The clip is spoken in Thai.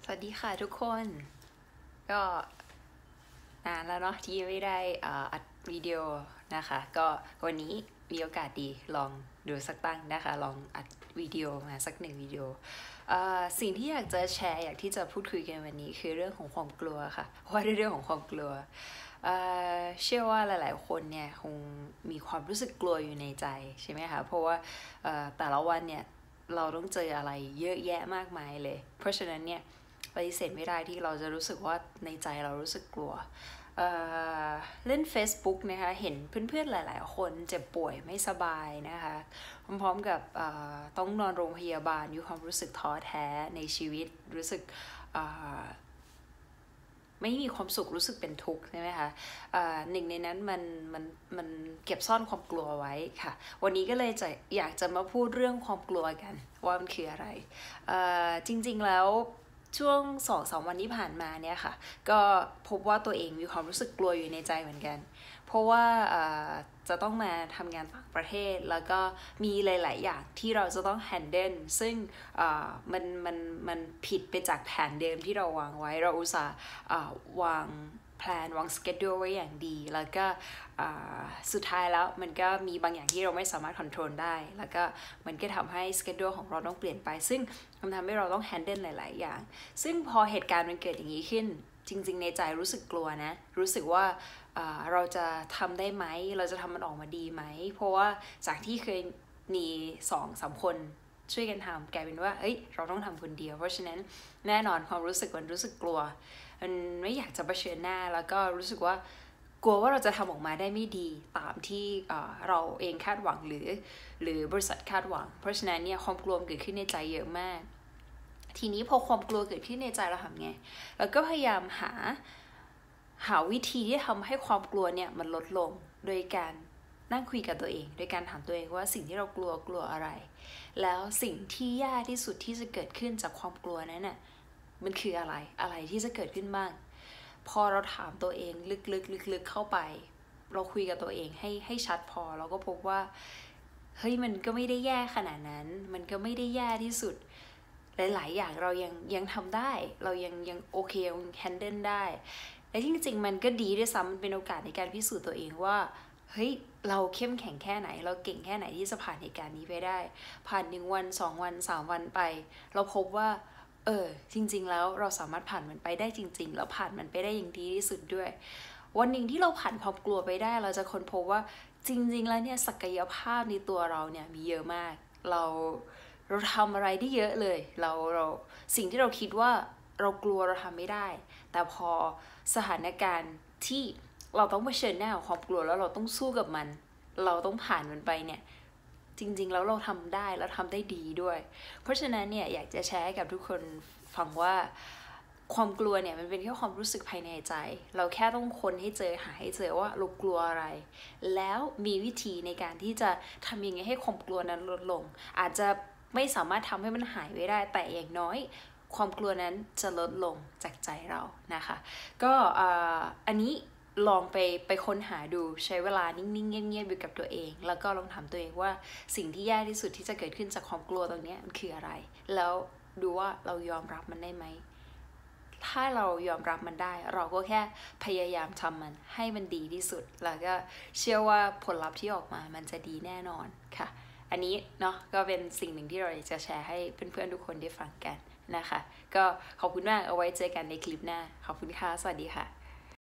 สวัสดีค่ะทุกคนก็นานแล้วเนาะที่ไม่ได้อัดวิดีโอนะคะก็วันนี้มีโอกาสดีลองดูสักตั้งนะคะลองอัดวิดีโอมาสัก1วิดีโอสิ่งที่อยากจะแชร์อยากที่จะพูดคุยกันวันนี้คือเรื่องของความกลัวค่ะว่าด้วยเรื่องของความกลัวเชื่อว่าหลายๆคนเนี่ยคงมีความรู้สึกกลัวอยู่ในใจใช่ไหมคะเพราะว่าแต่ละวันเนี่ยเราต้องเจออะไรเยอะแยะมากมายเลยเพราะฉะนั้นเนี่ยปฏิเสธไม่ได้ที่เราจะรู้สึกว่าในใจเรารู้สึกกลัวเล่น Facebook นะคะเห็นเพื่อนๆหลายๆคนเจ็บป่วยไม่สบายนะคะพร้อมๆกับต้องนอนโรงพยาบาลมีความรู้สึกท้อแท้ในชีวิตรู้สึกไม่มีความสุขรู้สึกเป็นทุกข์ใช่ไหมคะหนึ่งในนั้นมันเก็บซ่อนความกลัวไว้ค่ะวันนี้ก็เลยอยากจะมาพูดเรื่องความกลัวกันว่ามันคืออะไรจริงๆแล้วช่วง2-3 วันที่ผ่านมาเนี่ยค่ะก็พบว่าตัวเองมีความรู้สึกกลัวอยู่ในใจเหมือนกันเพราะว่าจะต้องมาทำงานต่างประเทศแล้วก็มีหลายๆอย่างที่เราจะต้อง handle ซึ่งมันผิดไปจากแผนเดิมที่เราวางไว้เราอุตส่าห์วางแผนวาง schedule ไว้อย่างดีแล้วก็สุดท้ายแล้วมันก็มีบางอย่างที่เราไม่สามารถ control ได้แล้วก็มันก็ทำให้ schedule ของเราต้องเปลี่ยนไปซึ่งมันทำให้เราต้อง handle หลายๆอย่างซึ่งพอเหตุการณ์มันเกิดอย่างนี้ขึ้นจริงๆในใจรู้สึกกลัวนะรู้สึกว่าเราจะทำได้ไหมเราจะทำมันออกมาดีไหมเพราะว่าจากที่เคยมี2-3 คนช่วยกันทำกลายเป็นว่าเอ้ยเราต้องทำคนเดียวเพราะฉะนั้นแน่นอนความรู้สึกมันรู้สึกกลัวมันไม่อยากจะเผชิญหน้าแล้วก็รู้สึกว่ากลัวว่าเราจะทำออกมาได้ไม่ดีตามที่เราเองคาดหวังหรือบริษัทคาดหวังเพราะฉะนั้นเนี่ยความกลัวเกิดขึ้นในใจเยอะมากทีนี้พอความกลัวเกิดขึ้นในใจเราทำไงเราก็พยายามหาวิธีที่ทำให้ความกลัวเนี่ยมันลดลงโดยการนั่งคุยกับตัวเองโดยการถามตัวเองว่าสิ่งที่เรากลัวอะไรแล้วสิ่งที่ยากที่สุดที่จะเกิดขึ้นจากความกลัวนั้นน่ะมันคืออะไรที่จะเกิดขึ้นบ้างพอเราถามตัวเองลึกๆเข้าไปเราคุยกับตัวเองให้ชัดพอเราก็พบว่าเฮ้ยมันก็ไม่ได้แย่ขนาดนั้นมันก็ไม่ได้แย่ที่สุดหลายๆอย่างเรายังทำได้เรายังโอเคยังแฮนเดิลได้และจริงๆมันก็ดีด้วยซ้ำมันเป็นโอกาสในการพิสูจน์ตัวเองว่าเฮ้ยเราเข้มแข็งแค่ไหนเราเก่งแค่ไหนที่จะผ่านเหตุการณ์นี้ไปได้ผ่าน1 วัน2 วัน3 วันไปเราพบว่าจริงๆแล้วเราสามารถผ่านมันไปได้จริงๆแล้วผ่านมันไปได้อย่างดีที่สุดด้วยวันหนึ่งที่เราผ่านความกลัวไปได้เราจะค้นพบว่าจริงๆแล้วเนี่ยศักยภาพในตัวเราเนี่ยมีเยอะมากเราทำอะไรได้เยอะเลยเราสิ่งที่เราคิดว่าเรากลัวเราทำไม่ได้แต่พอสถานการณ์ที่เราต้องเผชิญหน้ากับความกลัวแล้วเราต้องสู้กับมันเราต้องผ่านมันไปเนี่ยจริงๆแล้วเราทำได้แล้วทำได้ดีด้วยเพราะฉะนั้นเนี่ยอยากจะแชร์ให้กับทุกคนฟังว่าความกลัวเนี่ยมันเป็นแค่ความรู้สึกภายในใจเราแค่ต้องค้นให้เจอหาให้เจอว่าเรากลัวอะไรแล้วมีวิธีในการที่จะทำยังไงให้ความกลัวนั้นลดลงอาจจะไม่สามารถทำให้มันหายไปได้แต่อย่างน้อยความกลัวนั้นจะลดลงจากใจเรานะคะก็อันนี้ลองไปค้นหาดูใช้เวลานิ่งๆเงียบๆอยู่กับตัวเองแล้วก็ลองถามตัวเองว่าสิ่งที่แย่ที่สุดที่จะเกิดขึ้นจากความกลัวตรงนี้มันคืออะไรแล้วดูว่าเรายอมรับมันได้ไหมถ้าเรายอมรับมันได้เราก็แค่พยายามทำมันให้มันดีที่สุดแล้วก็เชื่อว่าผลลัพธ์ที่ออกมามันจะดีแน่นอนค่ะอันนี้เนาะก็เป็นสิ่งหนึ่งที่เราอยากจะแชร์ให้เพื่อนๆทุกคนได้ฟังกันนะคะก็ขอบคุณมากเอาไว้เจอกันในคลิปหน้าขอบคุณค่ะสวัสดีค่ะ